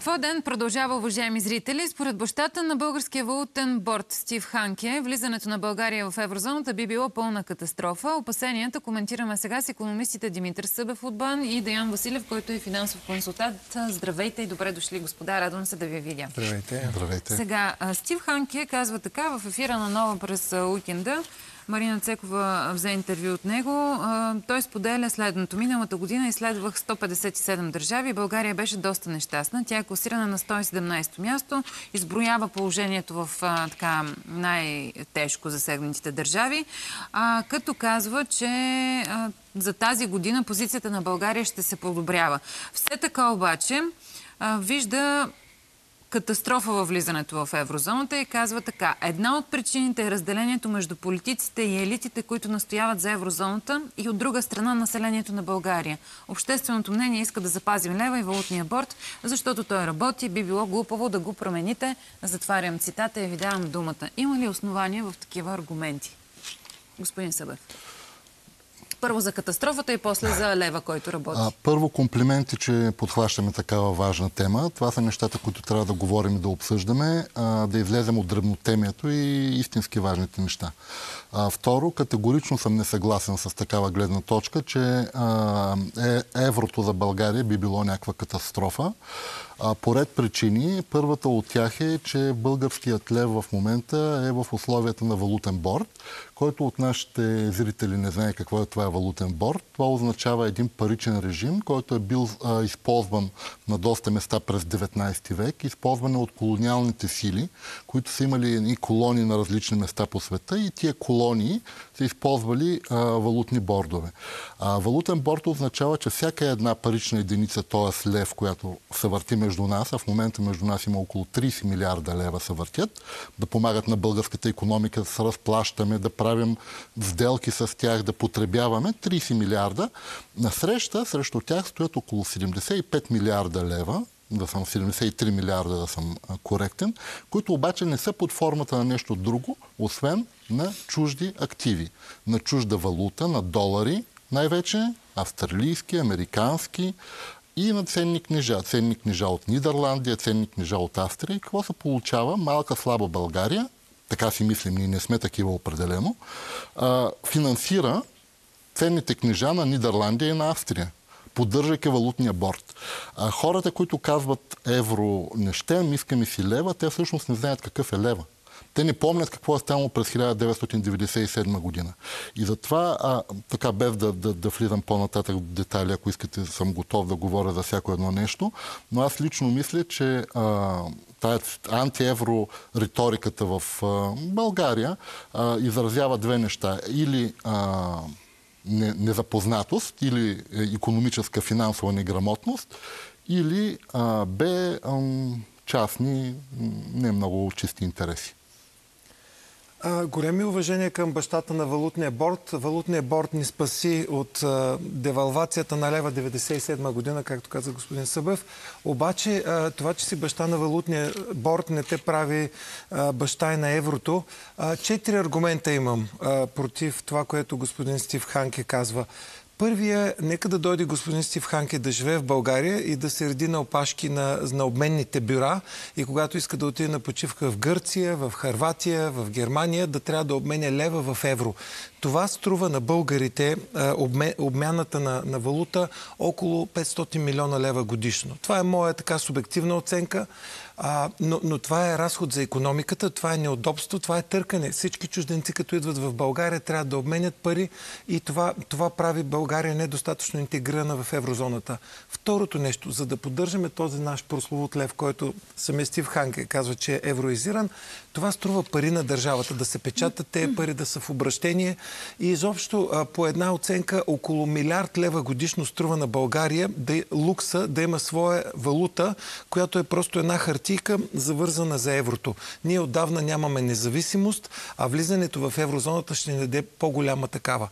Твой ден продължава, уважаеми зрители. Според бащата на българския валутен борд Стив Ханке, влизането на България в еврозоната би било пълна катастрофа. Опасенията коментираме сега с икономистите Димитър Събев от БАН и Деян Василев, който е финансов консултант. Здравейте и добре дошли, господа. Радвам се да ви видя. Здравейте. Здравейте. Сега, Стив Ханке казва така в ефира на Нова през уикенда. Марина Цекова взе интервю от него. Той споделя следното. Миналата година изследвах 157 държави. България беше доста нещастна. Тя е класирана на 117-то място. Изброява положението в най-тежко засегнатите държави. Като казва, че за тази година позицията на България ще се подобрява. Все така обаче вижда катастрофа във влизането в еврозоната и казва така. Една от причините е разделението между политиците и елитите, които настояват за еврозоната, и от друга страна населението на България. Общественото мнение иска да запазим лева и валутния борд, защото той работи. Би било глупаво да го промените. Затварям цитата и ви давам думата. Има ли основания в такива аргументи? Господин Събев. Първо за катастрофата и после за лева, който работи. Първо комплименти, че подхващаме такава важна тема. Това са нещата, които трябва да говорим и да обсъждаме, да излезем от дребнотемието и истински важните неща. Второ, категорично съм несъгласен с такава гледна точка, че еврото за България би било някаква катастрофа. По ред причини. Първата от тях е, че българският лев в момента е в условията на валутен борд, който от нашите зрители не знае какво е това валутен борд. Това означава един паричен режим, който е бил използван на доста места през 19 век, използван от колониалните сили, които са имали и колонии на различни места по света и тия колонии са използвали валутни бордове. Валутен борд означава, че всяка една парична единица, т.е. лев, която се върти между нас, а в момента между нас има около 30 милиарда лева се въртят, да помагат на българската икономика, да се разплащаме, да правим сделки с тях, да потребяваме 30 милиарда. Насреща, срещу тях стоят около 75 милиарда лева, да съм 73 милиарда, да съм коректен, които обаче не са под формата на нещо друго, освен на чужди активи, на чужда валута, на долари, най-вече австралийски, американски, и на ценни книжа. Ценни книжа от Нидерландия, ценни книжа от Австрия. Какво се получава? Малка, слаба България, така си мислим, ние не сме такива определено, финансира ценните книжа на Нидерландия и на Австрия, поддържайки валутния борд. Хората, които казват евро не щем, искаме си лева, те всъщност не знаят какъв е лева. Те не помнят какво е станало през 1997 година. И затова, така без да влизам по-нататък в детайли, ако искате, съм готов да говоря за всяко едно нещо, но аз лично мисля, че тая антиевро риториката в България изразява две неща. Или незапознатост, или икономическа финансова неграмотност, или частни, не много чисти интереси. Големи уважения към бащата на валутния борд. Валутният борд ни спаси от девалвацията на лева 1997 година, както каза господин Събев. Обаче това, че си баща на валутния борд, не те прави баща и на еврото. 4 аргумента имам против това, което господин Стив Ханке казва. Първия, нека да дойде господин Стив Ханке да живее в България и да се реди на опашки на обменните бюра и когато иска да отиде на почивка в Гърция, в Хърватия, в Германия, да трябва да обменя лева в евро. Това струва на българите обмяната на валута около 500 милиона лева годишно. Това е моя така субективна оценка. Но това е разход за икономиката, това е неудобство, това е търкане. Всички чужденци, като идват в България, трябва да обменят пари и това прави България недостатъчно интегрирана в еврозоната. Второто нещо, за да поддържаме този наш прословут лев, който самия Стив Ханке казва, че е евроизиран, това струва пари на държавата, да се печатат тези пари, да са в обращение и изобщо по една оценка около милиард лева годишно струва на България лукса да има своя валута, която е просто една хартийка, завързана за еврото. Ние отдавна нямаме независимост, а влизането в еврозоната ще ни даде по-голяма такава.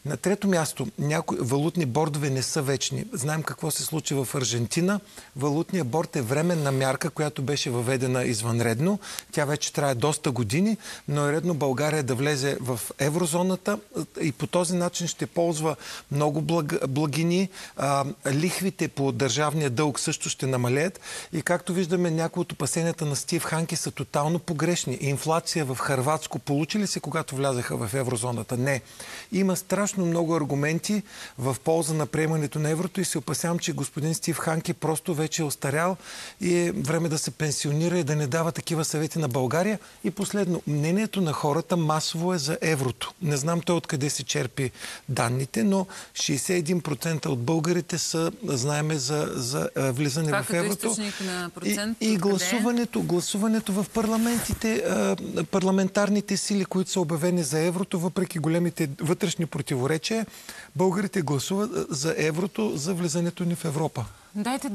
На трето място, някои валутни бордове не са вечни. Знаем какво се случи в Аржентина. Валутният борд е временна мярка, която беше въведена извънредно. Тя вече трае доста години, но е редно България да влезе в еврозоната и по този начин ще ползва много благини. Лихвите по държавния дълг също ще намалеят. И както виждаме, някои от опасенията на Стив Ханке са тотално погрешни. Инфлация в Хърватско получи ли се, когато влязаха в еврозоната? Не. Има страшно много аргументи в полза на приемането на еврото и се опасявам, че господин Стив Ханке просто вече е остарял и е време да се пенсионира и да не дава такива съвети на България. И последно, мнението на хората масово е за еврото. Не знам той откъде се черпи данните, но 61% от българите са, знаеме, за влизане в еврото. Това като източник на процент? И гласуването в парламентарните сили, които са обявени за еврото, въпреки големите вътрешни противоречия, българите гласуват за еврото, за влизането ни в Европа. Дайте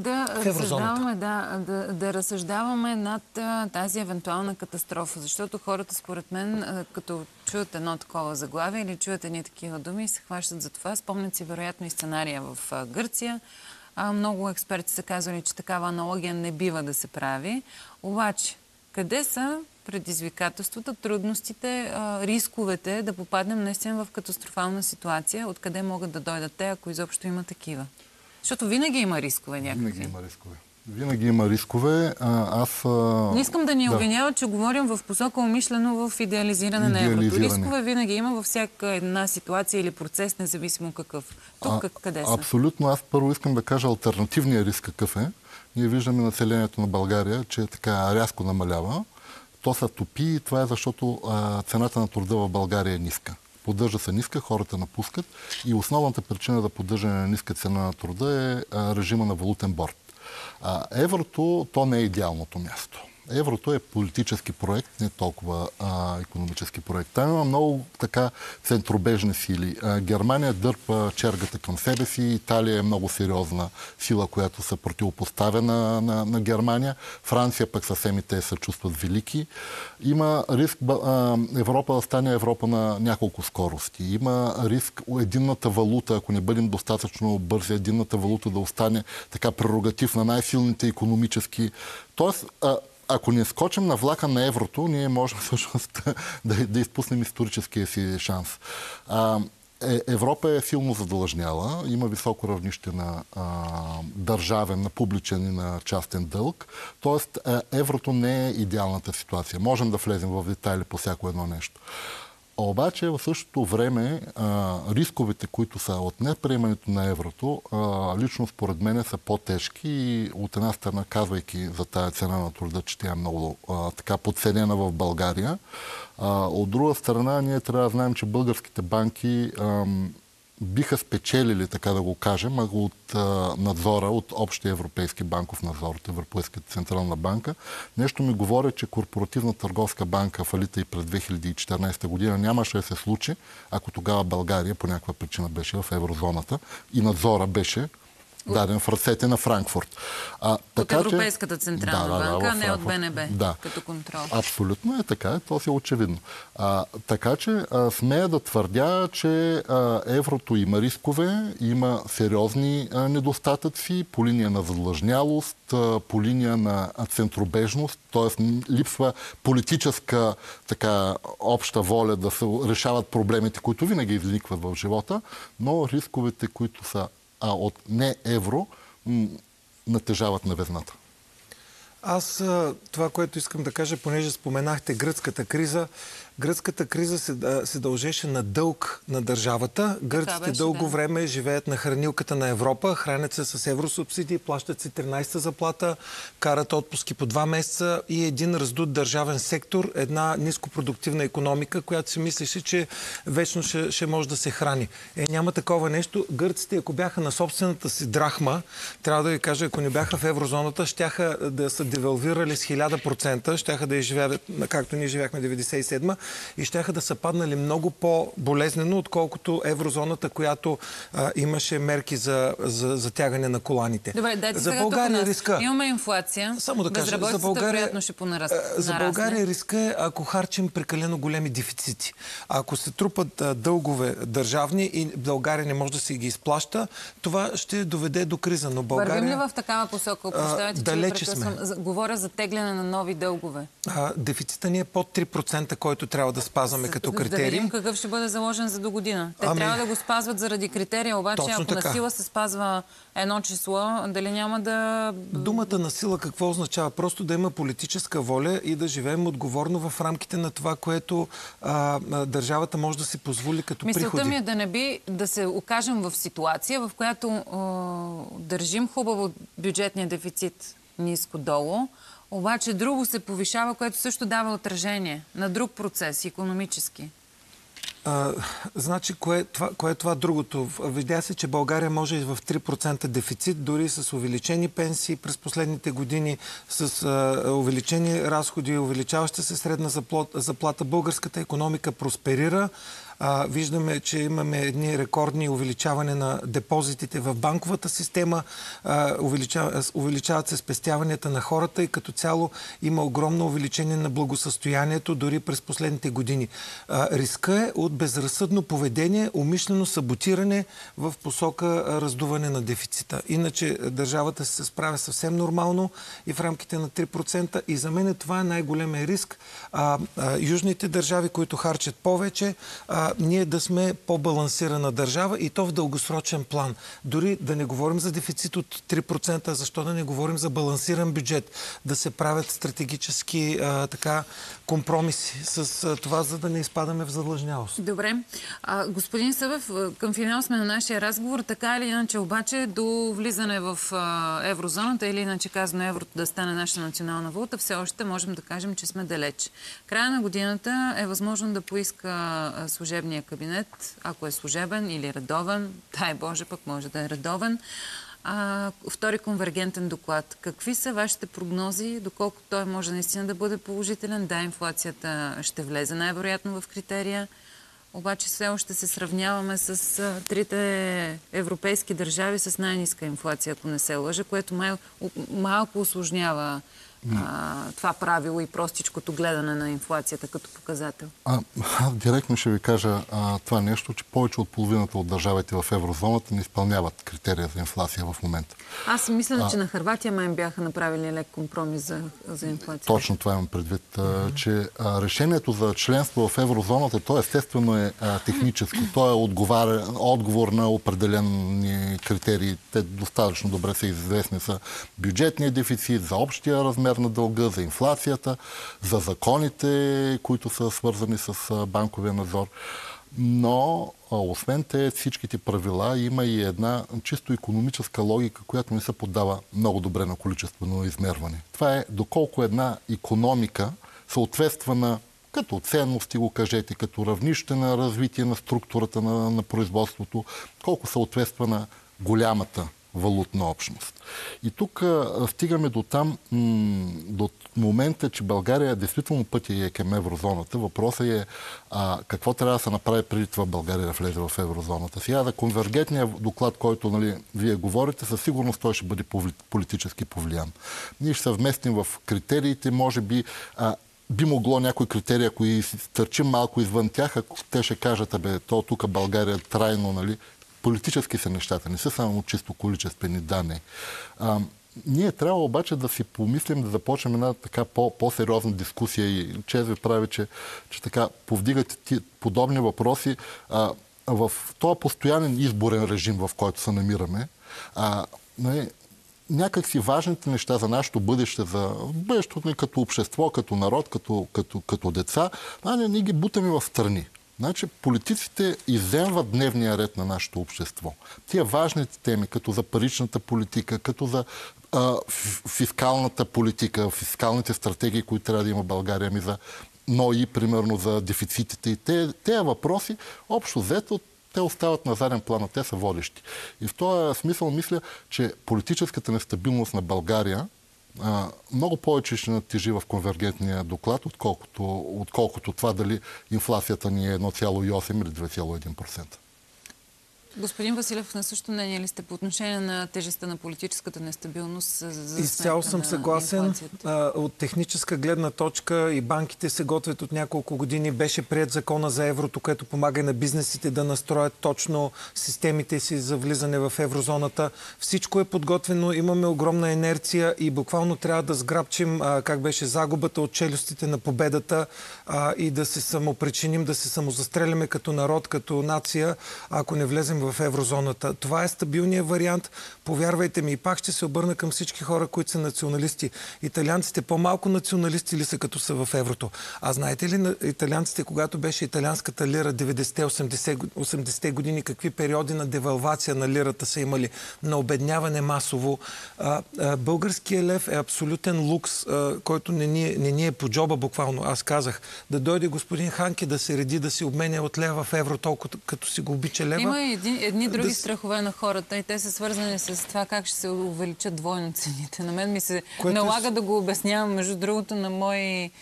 да разсъждаваме над тази евентуална катастрофа, защото хората, според мен, като чуят едно такова заглавие или чуят едни такива думи, се хващат за това. Спомнят си вероятно и сценария в Гърция. Много експерти са казали, че такава аналогия не бива да се прави. Обаче, къде са предизвикателствата, трудностите, рисковете да попаднем наистина в катастрофална ситуация? Откъде могат да дойдат те, ако изобщо има такива? Защото винаги има рискове някакви. Винаги има рискове. Не искам да ни обвиняват, че говорим в посока умишлено в идеализиране на еврото. Рискове винаги има във всяка една ситуация или процес, независимо какъв. Тук къде са? Абсолютно. Аз първо искам да кажа алтернативния риск какъв е. Ние виждаме населението на България, че така рязко намалява. То се топи и това е защото цената на труда в България е ниска. Поддържа се ниска, хората напускат и основната причина за поддържане на ниска цена на труда е режима на валутен борд. Еврото, то не е идеалното място. Еврото е политически проект, не толкова икономически проект. Там има много така центробежни сили. Германия дърпа чергата към себе си, Италия е много сериозна сила, която се противопоставя на Германия. Франция пък съвсем и те се чувстват велики. Има риск Европа да стане Европа на няколко скорости. Има риск единната валута, ако не бъдем достатъчно бързи, единната валута да остане така прерогатив на най-силните икономически. Тоест, ако не скочим на влака на еврото, ние можем всъщност да изпуснем историческия си шанс. Европа е силно задлъжняла, има високо равнище на държавен, на публичен и на частен дълг. Тоест, еврото не е идеалната ситуация. Можем да влезем в детайли по всяко едно нещо. Обаче в същото време рисковете, които са от неприемането на еврото, лично според мен са по-тежки и от една страна, казвайки за тая цена на труда, че тя е много така подценена в България. От друга страна, ние трябва да знаем, че българските банки биха спечелили, така да го кажем, от надзора, от общия европейски банков надзор, от Европейската централна банка. Нещо ми говори, че Корпоративна търговска банка фалита и през 2014 година нямаше да се случи, ако тогава България по някаква причина беше в еврозоната и надзора беше даден в ръцете на Франкфурт. От Европейската централна банка, а не от БНБ, като контрол. Абсолютно е така, то си е очевидно. Така че смея да твърдя, че еврото има рискове, има сериозни недостатъци по линия на задлъжнялост, по линия на центробежност, т.е. липсва политическа така обща воля да се решават проблемите, които винаги изникват в живота, но рисковете, които са от не евро, натежават на везната. Аз това, което искам да кажа, понеже споменахте гръцката криза, гръцката криза се дължеше на дълг на държавата. Гърците дълго време живеят на хранилката на Европа, хранят се с евросубсидии, плащат си 13-та заплата, карат отпуски по 2 месеца и един раздут държавен сектор, една нископродуктивна икономика, която си мислеше, че вечно ще може да се храни. Няма такова нещо. Гърците, ако бяха на собствената си драхма, трябва да ви кажа, ако не бяха в еврозоната, щяха да са девалвирали с 1000%, щяха да живеят, както ние живяхме 97-ма, и щяха да са паднали много по-болезнено, отколкото еврозоната, която имаше мерки за затягане на коланите. Добре, дайте за сега България тук риска. Имаме инфлация. Само да кажа, за България, за България риска е, ако харчим прекалено големи дефицити. Ако се трупат дългове държавни и България не може да си ги изплаща, това ще доведе до криза. Но България... Вървим ли в такава посока? Прощавайте, далече че сме. Говоря за тегляне на нови дългове. Дефицита ни е под 3%, който трябва да спазваме като критерий. Да видим какъв ще бъде заложен за до година. Те трябва да го спазват заради критерия, обаче ако на сила се спазва едно число, дали няма да... Думата на сила какво означава? Просто да има политическа воля и да живеем отговорно в рамките на това, което държавата може да си позволи като приходи. Мисълта ми е да не би да се окажем в ситуация, в която държим хубаво бюджетния дефицит ниско-долу, обаче друго се повишава, което също дава отражение на друг процес, икономически. Значи, кое е това другото? Видя се, че България може и в 3% дефицит, дори с увеличени пенсии през последните години, с увеличени разходи, увеличаваща се средна заплата. Българската икономика просперира. Виждаме, че имаме едни рекордни увеличаване на депозитите в банковата система, увеличават се спестяванията на хората и като цяло има огромно увеличение на благосъстоянието дори през последните години. Риска е от безразсъдно поведение, умишлено саботиране в посока раздуване на дефицита. Иначе държавата се справя съвсем нормално и в рамките на 3%. И за мен това е най-големия риск. Южните държави, които харчат повече, ние да сме по-балансирана държава и то в дългосрочен план. Дори да не говорим за дефицит от 3%, защо да не говорим за балансиран бюджет, да се правят стратегически компромиси с това, за да не изпадаме в задлъжнялост. Добре. Господин Събев, към финал сме на нашия разговор. Така или иначе, обаче, до влизане в еврозоната или иначе казано еврото да стане наша национална валута, все още можем да кажем, че сме далеч. Края на годината е възможно да поиска служебния кабинет, ако е служебен или редовен, дай Боже, пък може да е редовен. Втори конвергентен доклад. Какви са вашите прогнози, доколко той може наистина да бъде положителен? Да, инфлацията ще влезе най-вероятно в критерия, обаче все още се сравняваме с трите европейски държави с най-ниска инфлация, ако не се лъжа, което малко усложнява това правило и простичкото гледане на инфлацията като показател? Директно ще ви кажа това нещо, че повече от половината от държавите в еврозоната не изпълняват критерия за инфлация в момента. Аз мисля, че на Хърватия май бяха направили лек компромис за инфлация. Точно това имам предвид, че решението за членство в еврозоната, то естествено е техническо. То е отговор на определени критерии. Те достатъчно добре са известни за бюджетния дефицит, за общия размер на дълга, за инфлацията, за законите, които са свързани с банковия надзор. Но, освен всичките правила, има и една чисто икономическа логика, която не се поддава много добре на количествено измерване. Това е доколко една икономика съответства на като ценности, го кажете, като равнище на развитие на структурата на производството, колко съответства на голямата валутна общност. И тук стигаме до там, до момента, че България действително пътя е към еврозоната. Въпросът е какво трябва да се направи преди това България да влезе в еврозоната. Сега за конвергентния доклад, който вие говорите, със сигурност той ще бъде политически повлиян. Ние ще се вместим в критериите, може би би могло някои критерии, ако и стърчим малко извън тях, ако те ще кажат, то тук България трайно, политически са нещата, не са само чисто количествени данни. Ние трябва обаче да си помислим, да започнем една така по-сериозна дискусия и чест ви прави, че така повдигате подобни въпроси в този постоянен изборен режим, в който се намираме. Някакси важните неща за нашето бъдеще, за бъдещето ни като общество, като народ, като деца, ние ги бутаме в страни. Значи политиците изземват дневния ред на нашето общество. Тия важните теми, като за паричната политика, като за фискалната политика, фискалните стратегии, които трябва да има България, но и примерно за дефицитите. И тези въпроси, общо взето, те остават на заден план, а те са водещи. И в този смисъл мисля, че политическата нестабилност на България много повече ще натежи в конвергентния доклад, отколкото това дали инфлацията ни е 1,8 или 2,1%. Господин Василев, на същото мнение ли сте по отношение на тежестта на политическата нестабилност за Изцяло съм съгласен. От техническа гледна точка и банките се готвят от няколко години. Беше приет закона за еврото, което помага на бизнесите да настроят точно системите си за влизане в еврозоната. Всичко е подготвено, имаме огромна инерция и буквално трябва да сграбчим, как беше, загубата от челюстите на победата и да се самопричиним, да се самозастреляме като народ, като нация, ако не влезем в еврозоната. Това е стабилният вариант. Повярвайте ми, и пак ще се обърна към всички хора, които са националисти. Италианците по-малко националисти ли са, като са в еврото? А знаете ли на италианците, когато беше италианската лира 90-те години, какви периоди на девалвация на лирата са имали, на обедняване масово? Българският лев е абсолютен лукс, който не ни е по джоба буквално. Аз казах, да дойде господин Ханке да се реди, да си обменя от лева в евро, толкова като си го обича лева. Има едни други страхове на хората и те са свързани с това как ще се увеличат двойно цените. На мен ми се налага да го обяснявам, между другото, на мои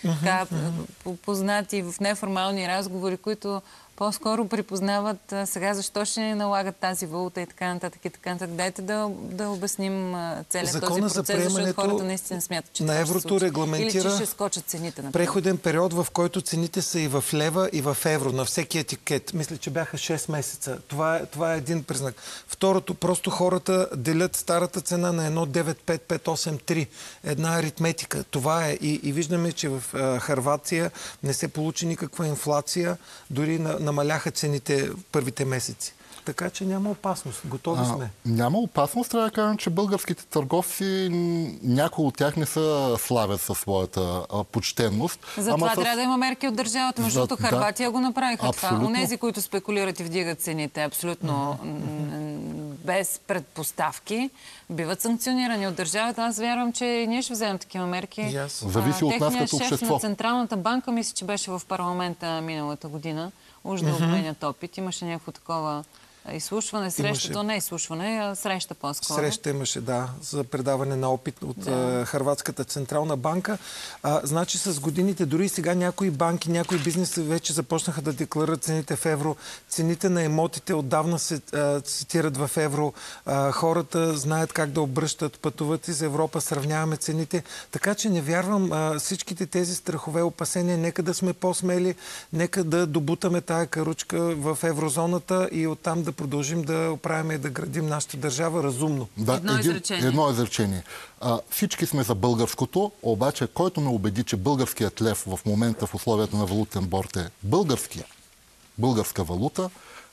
познати в неформални разговори, които по-скоро припознават сега защо ще ни налагат тази валута и така нататък и така нататък. Дайте да обясним целият този процес, защото хората наистина смятат, че на еврото регламентира или че ще скочат цените. Например. Преходен период, в който цените са и в лева, и в евро, на всеки етикет. Мисля, че бяха 6 месеца. Това е един признак. Второто, просто хората делят старата цена на 1,95583. Една аритметика. Това е. И виждаме, че в Хървация не се получи никаква инфлация, дори намаляха цените в първите месеци. Така че няма опасност. Готови сме. Няма опасност. Трябва да кажем, че българските търговци, някои от тях не са славят със своята почтенност. Затова трябва да има мерки от държавата. Между другото, Хърватия го направиха това. Онези, които спекулират и вдигат цените абсолютно без предпоставки, биват санкционирани от държавата. Аз вярвам, че и ние ще вземем такива мерки. Зависи от нас като общество. Техният шеф на Централната банка, мисля, че беше в парламента миналата година. Уж да обменят опит. Имаше някакво такова изслушване, среща. То не е изслушване, а среща по-скоро. Среща имаше, да, за предаване на опит от Хърватската Централна банка. Значи с годините, дори и сега някои банки, някои бизнеси вече започнаха да декларират цените в евро. Цените на имотите отдавна се цитират в евро. Хората знаят как да обръщат, пътуват из Европа, сравняваме цените. Така че не вярвам всичките тези страхове, опасения. Нека да сме по-смели, нека да добутаме тая каручка в еврозоната и оттам да продължим да оправяме и да градим нашата държава разумно. Да, едно изречение. Всички сме за българското, обаче който ме убеди, че българският лев в момента в условията на валутен борд е българска валута,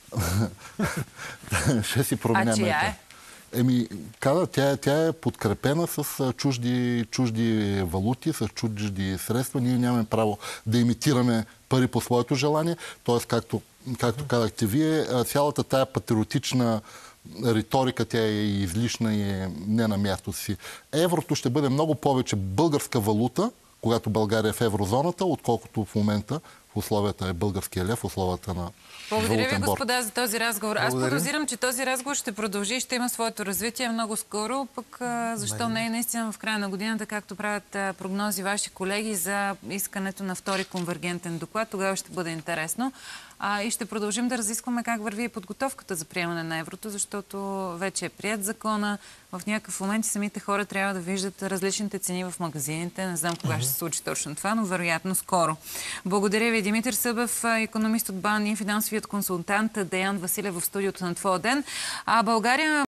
ще си променя мета. Тя е подкрепена с чужди валути, с чужди средства. Ние нямаме право да имитираме пари по своето желание. Тоест, както казахте вие, цялата тая патриотична риторика, тя е излишна и е не на мястото си. Еврото ще бъде много повече българска валута, когато България е в еврозоната, отколкото в момента в условията е българския лев, в условията на Благодаря ви, господа, за този разговор. Аз подозирам, че този разговор ще продължи и ще има своето развитие много скоро. Пък защо не е наистина в края на годината, както правят прогнози ваши колеги за искането на втори конвергентен доклад. Тогава ще бъде интересно. И ще продължим да разискваме как върви подготовката за приемане на еврото, защото вече е прият закона. В някакъв момент и самите хора трябва да виждат различните цени в магазините. Не знам кога ще се случи точно това, но вероятно скоро. Благодаря ви, Димитър Събев, икономист от БАН и финансовият консултант Деян Василев в студиото на Твоя ден. България